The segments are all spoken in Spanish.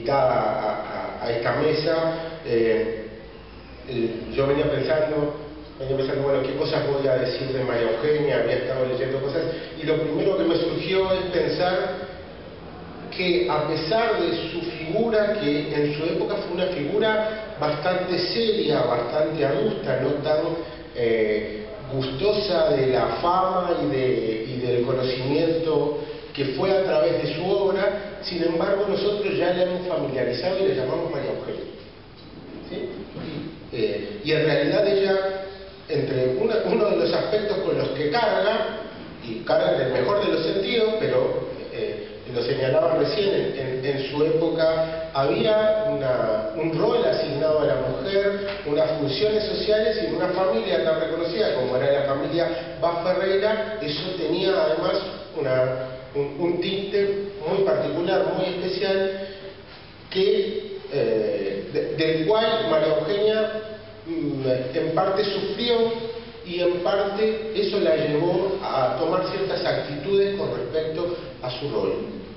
invitada a esta mesa, yo venía pensando, bueno, qué cosas voy a decir de María Eugenia, había estado leyendo cosas, y lo primero que me surgió es pensar que a pesar de su figura, que en su época fue una figura bastante seria, bastante adusta, no tan gustosa de la fama y del conocimiento que fue a través de su obra, sin embargo nosotros ya la hemos familiarizado y la llamamos María Eugenia. ¿Sí? Y en realidad ella, entre uno de los aspectos con los que carga, y carga en el mejor de los sentidos, pero lo señalaban recién, en su época había un rol asignado a la mujer, unas funciones sociales, y en una familia tan reconocida como era la familia Bas Ferreira, eso tenía además un tinte muy particular, muy especial, del cual María Eugenia en parte sufrió, y en parte eso la llevó a tomar ciertas actitudes con respecto a su rol.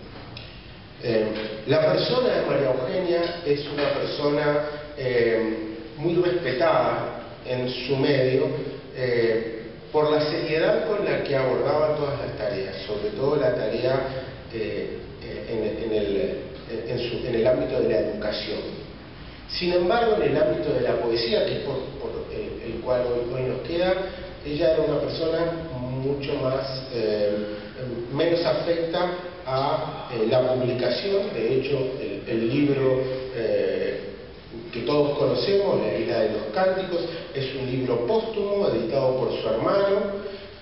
La persona de María Eugenia es una persona muy respetada en su medio por la seriedad con la que abordaba todas las tareas, sobre todo la tarea en el ámbito de la educación. Sin embargo, en el ámbito de la poesía, que es por el cual hoy nos queda, ella era una persona mucho más, menos afecta a la publicación. De hecho, el libro que todos conocemos, La Isla de los Cánticos, es un libro póstumo, editado por su hermano,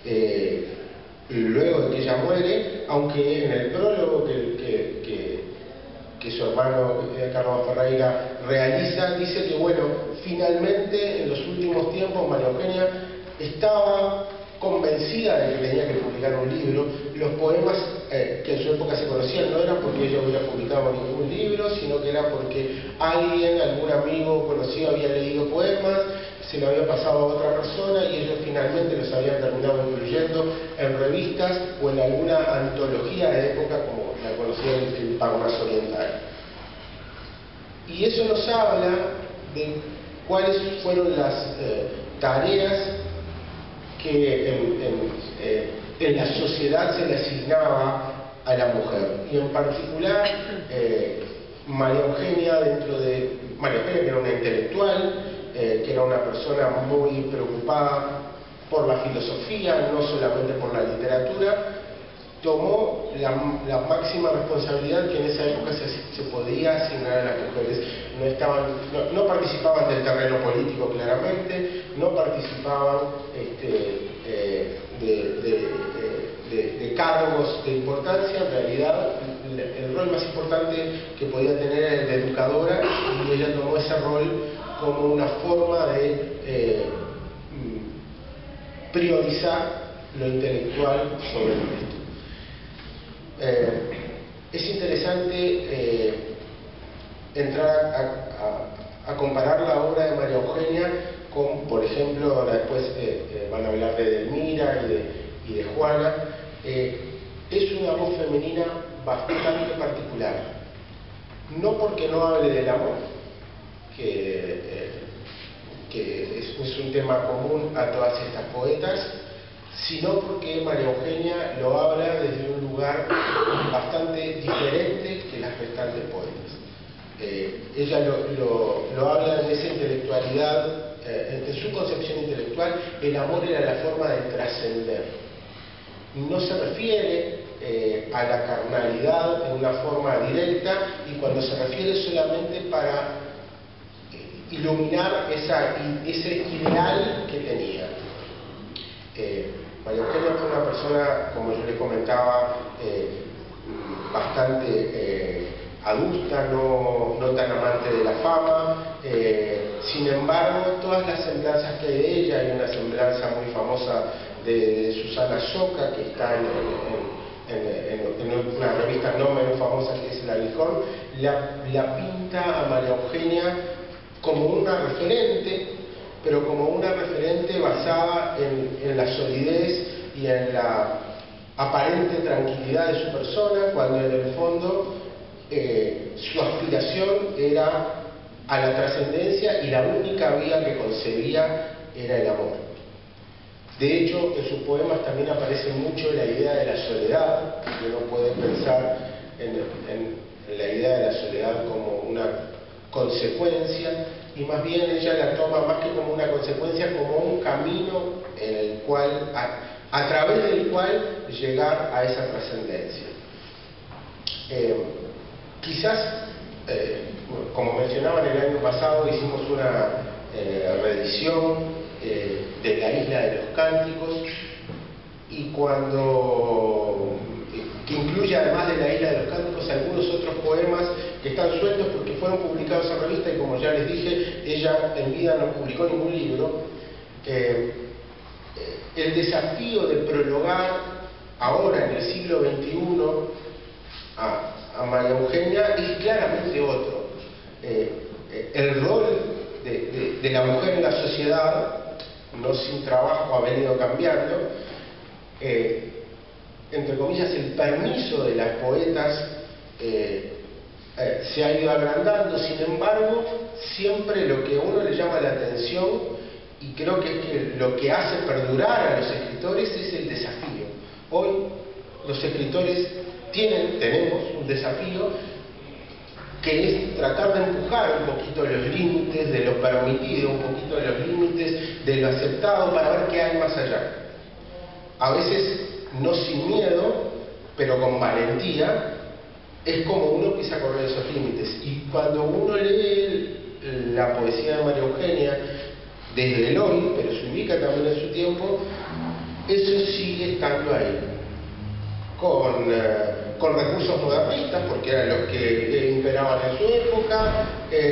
luego de que ella muere, aunque en el prólogo que su hermano Carlos Ferreira realiza, dice que, bueno, finalmente, en los últimos tiempos, María Eugenia estaba convencida de que tenía que publicar un libro. Los poemas que en su época se conocían no eran porque ella hubiera publicado ningún libro, sino que era porque algún amigo conocido había leído poemas, se lo había pasado a otra persona y ellos finalmente los habían terminado incluyendo en revistas o en alguna antología de época como la conocida el Pagonas Oriental. Y eso nos habla de cuáles fueron las tareas que en la sociedad se le asignaba a la mujer. Y en particular, María Eugenia, que era una intelectual, que era una persona muy preocupada por la filosofía, no solamente por la literatura, tomó la máxima responsabilidad que en esa época se podía asignar a las mujeres. No participaban del terreno político claramente, no participaban de cargos de importancia. En realidad el rol más importante que podía tener era el de educadora, y ella tomó ese rol como una forma de priorizar lo intelectual sobre el resto. Es interesante entrar a comparar la obra de María Eugenia con, por ejemplo, ahora después van a hablar de Edelmira y de Juana. Es una voz femenina bastante particular, no porque no hable del amor, que es un tema común a todas estas poetas, sino porque María Eugenia lo habla desde un lugar bastante diferente que las restantes poetas. Ella lo habla en esa intelectualidad, en su concepción intelectual, el amor era la forma de trascender. No se refiere a la carnalidad en una forma directa, y cuando se refiere solamente para iluminar ese ideal que tenía. María Eugenia fue una persona, como yo le comentaba, bastante adusta, no tan amante de la fama. Sin embargo, todas las semblanzas que hay de ella, hay una semblanza muy famosa de Susana Soca, que está en una revista no menos famosa, que es El Aguijón, la pinta a María Eugenia como una referente, pero como una referente basada en la solidez y en la aparente tranquilidad de su persona, cuando en el fondo su aspiración era a la trascendencia y la única vía que concebía era el amor. De hecho, en sus poemas también aparece mucho la idea de la soledad, que uno puede pensar en la idea de la soledad como una consecuencia, y más bien ella la toma más que como una consecuencia, como un camino en el cual, a través del cual llegar a esa trascendencia. Quizás, como mencionaban el año pasado, hicimos una reedición de La Isla de los Cánticos, y que incluye, además de La Isla de los Cánticos, algunos otros poemas que están sueltos porque fueron publicados en revista, y como ya les dije, ella en vida no publicó ningún libro. El desafío de prologar ahora, en el siglo XXI, a María Eugenia es claramente otro. El rol de la mujer en la sociedad, no sin trabajo, ha venido cambiando. Entre comillas, el permiso de las poetas se ha ido agrandando. Sin embargo, siempre lo que a uno le llama la atención, y creo que lo que hace perdurar a los escritores, es el desafío. Hoy los escritores tenemos un desafío, que es tratar de empujar un poquito los límites de lo permitido, un poquito de los límites de lo aceptado, para ver qué hay más allá. A veces no sin miedo, pero con valentía, es como uno empieza a correr esos límites. Y cuando uno lee la poesía de María Eugenia desde el hoy, pero se ubica también en su tiempo, eso sigue estando ahí, con recursos modernistas, porque eran los que imperaban en su época,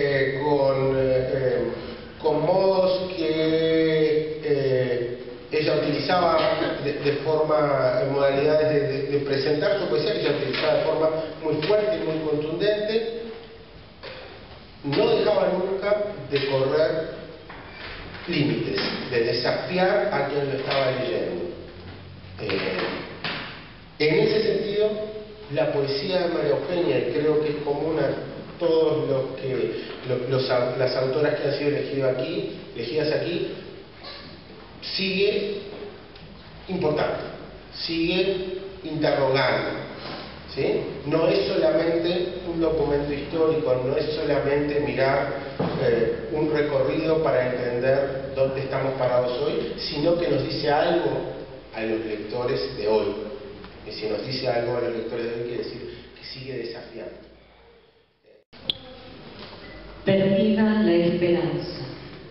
con modos que ella utilizaba de forma, modalidades de presentar su poesía, que ella utilizaba de forma muy fuerte y muy contundente. No dejaba nunca de correr límites, de desafiar a quien lo estaba leyendo. En ese sentido, la poesía de María Eugenia, y creo que es común a todos las autoras que han sido elegidas aquí, sigue importante, sigue interrogando, ¿sí? No es solamente un documento histórico, no es solamente mirar un recorrido para entender dónde estamos parados hoy, sino que nos dice algo a los lectores de hoy. Y si nos dice algo a los lectores de hoy, quiere decir que sigue desafiando. Perdida la esperanza.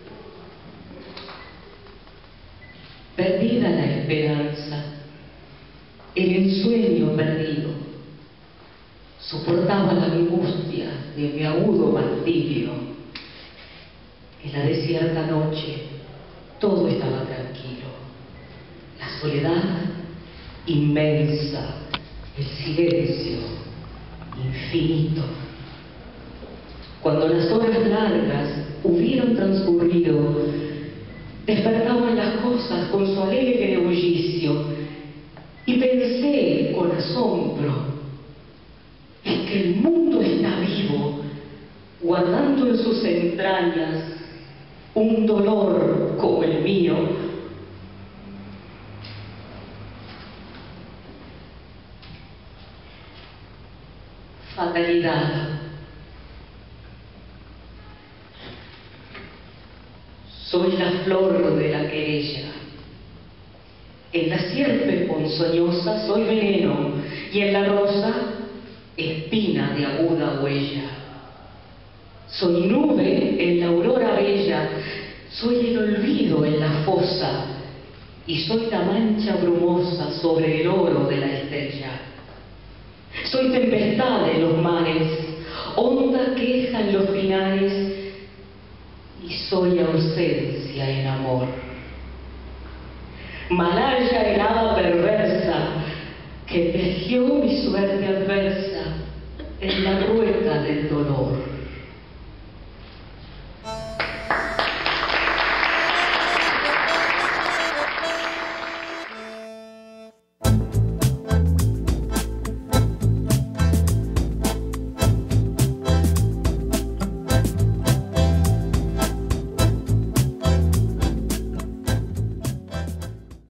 Perdida la esperanza, el ensueño perdido, soportaba la angustia de mi agudo martirio. En la desierta noche todo estaba tranquilo, la soledad inmensa, el silencio infinito. Cuando las horas largas hubieron transcurrido, despertaban las cosas con su alegre bullicio, y pensé con asombro, es que el mundo está vivo, guardando en sus entrañas un dolor como el mío. Fatalidad. Soy la flor de la querella. En la sierpe ponzoñosa soy veneno, y en la rosa espina de aguda huella. Soy nube en la aurora bella, soy el olvido en la fosa, y soy la mancha brumosa sobre el oro de la estrella. Soy tempestad en los mares, honda queja en los pinares, y soy ausencia en amor. Malaya helada perversa, que tejió mi suerte adversa en la rueda del dolor.